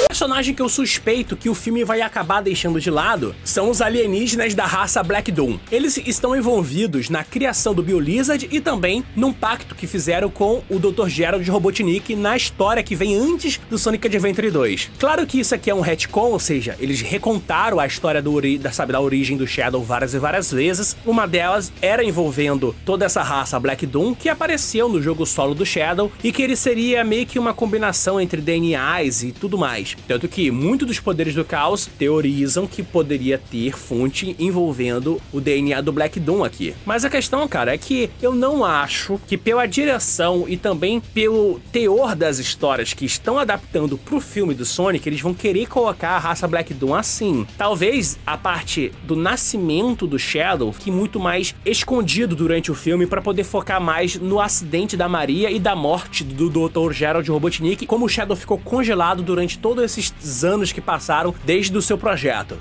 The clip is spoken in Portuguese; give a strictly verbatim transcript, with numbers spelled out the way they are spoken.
O personagem que eu suspeito que o filme vai acabar deixando de lado são os alienígenas da raça Black Doom. Eles estão envolvidos na criação do Biolizard e também num pacto que fizeram com o doutor Gerald Robotnik na história que vem antes do Sonic Adventure dois. Claro que isso aqui é um retcon, ou seja, eles recontaram a história do ori da, sabe, da origem do Shadow várias e várias vezes. Uma delas era envolvendo toda essa raça Black Doom que apareceu no jogo solo do Shadow e que ele seria meio que uma combinação entre D N As e tudo mais. Tanto que muitos dos poderes do caos teorizam que poderia ter fonte envolvendo o D N A do Black Doom aqui. Mas a questão, cara, é que eu não acho que pela direção e também pelo teor das histórias que estão adaptando pro filme do Sonic, eles vão querer colocar a raça Black Doom assim. Talvez a parte do nascimento do Shadow fique muito mais escondido durante o filme para poder focar mais no acidente da Maria e da morte do doutor Gerald Robotnik, como o Shadow ficou congelado durante todos esses anos que passaram desde o seu projeto.